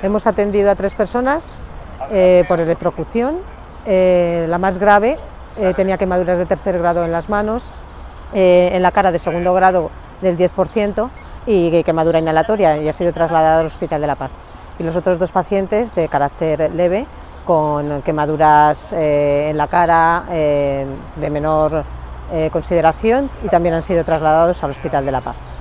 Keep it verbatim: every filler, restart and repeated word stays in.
Hemos atendido a tres personas eh, por electrocución. Eh, la más grave eh, tenía quemaduras de tercer grado en las manos, eh, en la cara de segundo grado del diez por ciento y quemadura inhalatoria, y ha sido trasladada al Hospital de la Paz. Y los otros dos pacientes de carácter leve, con quemaduras eh, en la cara eh, de menor eh, consideración, y también han sido trasladados al Hospital de la Paz.